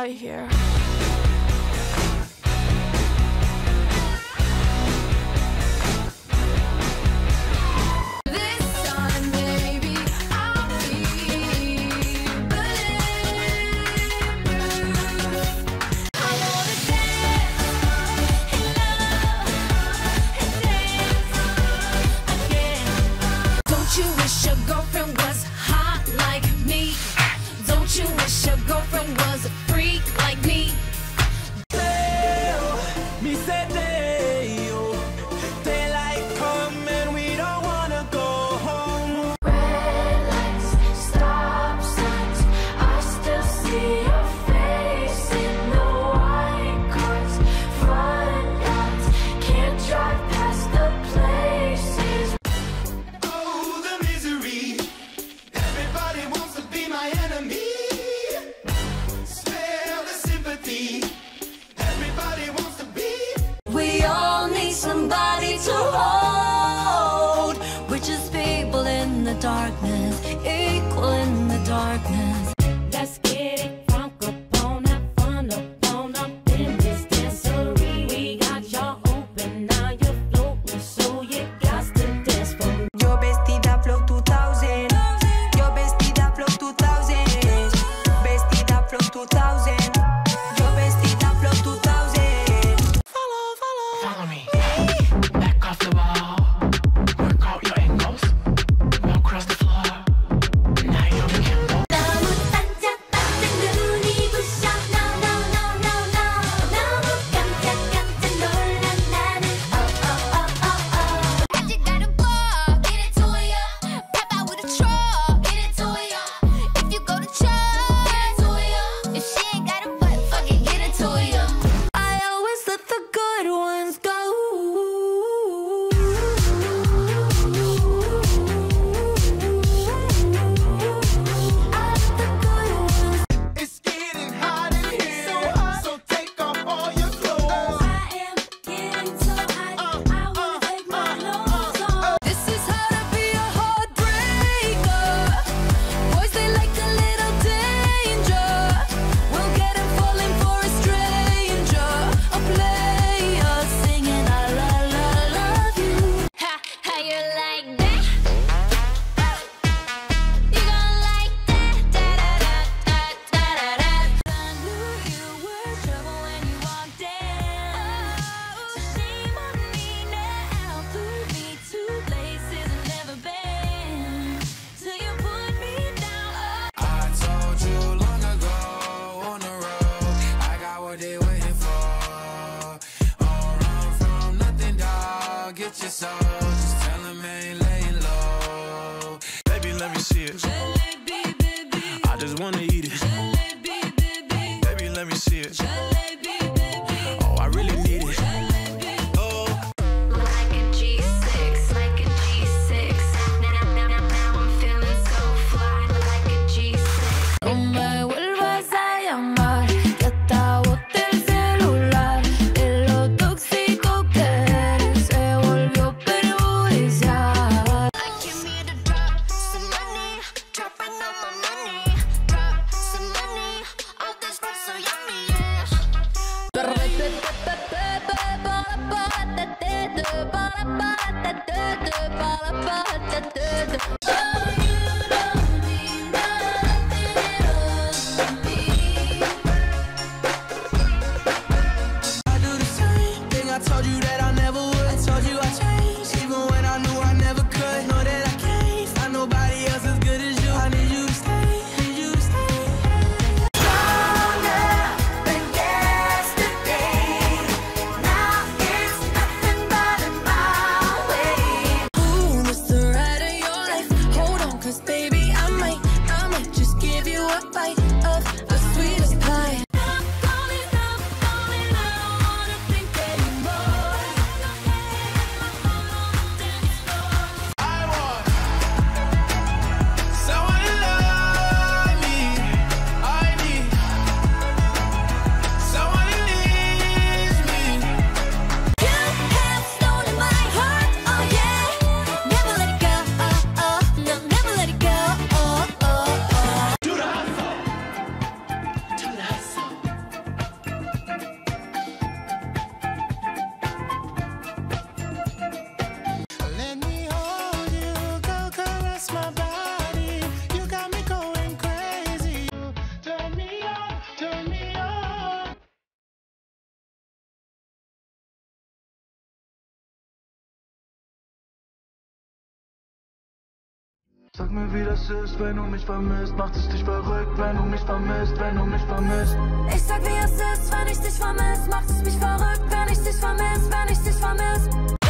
joy here. Somebody to hold. We're just people in the darkness, equal in the darkness. Let's get it crunk up on, have fun up in this dancery. We got y'all open, now you're floating, so you got to dance for me. Yo vestida flow 2000, yo vestida flow 2000, vestida flow 2000, yo vestida flow 2000. Follow me. Back off the wall. Work out your ankles. Walk across the floor. Now you can walk. 너무 반짝반짝 눈이 부셔. No no no no no. 너무 깜짝깜짝 놀란 나는. Oh oh oh oh oh. I just got a ball, get it to ya. Pop out with a truck, get it to ya. If you go to church, get it to ya. If she ain't got a butt, fuck it, get it to ya. I always let the good ones go. It's getting hot in here, so take off all your clothes. I am getting so hot, I wanna take my clothes off. This is how to be a heartbreaker. Boys, they like a little danger. We'll get 'em falling for a stranger. A player singing I love you. Ha, how you like that? You gon' like that? Da da da da da da da. I knew you were trouble when you walked in. So shame on me now. Flew me to places I've never been. Till you put me down. I told you long ago on the road, I got what they waiting for. Don't run from nothing, dog. Get your soul, just tell them ain't laying low. Baby, let me see it. Jalebi, baby. I just wanna eat it. Jalebi, baby. Baby, let me see it. Jalebi, baby. Oh, I really need it. Jalebi. Oh, Like a G6, like a G6. Now I'm feeling so fly, like a G6. No me vuelvas a llamar, que hasta boté el celular. De lo tóxico que eres, se volvió perjudicial. I came here to drop some money, dropping all my money. Drop some money, all this stuff so yummy, yeah. I do the same thing I told you that I never would. I told you I changed, even when I knew I never could. Know that I can't find nobody else as good as you. I need you to stay, need you to stay. Stronger than yesterday. Now it's nothing but my way. Ooh, this the ride of your life. Hold on, 'cause baby, I might just give you a bite of the sweetest pie. I'm falling, I don't wanna think anymore. I want someone to love me. I need someone who needs me. You have stolen my heart, oh yeah. Never let it go, oh oh. No, never let it go, oh oh oh. Do the hustle. Sag mir, wie das ist, wenn du mich vermisst. Macht es dich verrückt, wenn du mich vermisst, wenn du mich vermisst. Ich sag, wie es ist, wenn ich dich vermiss. Macht es mich verrückt, wenn ich dich vermiss, wenn ich dich vermiss.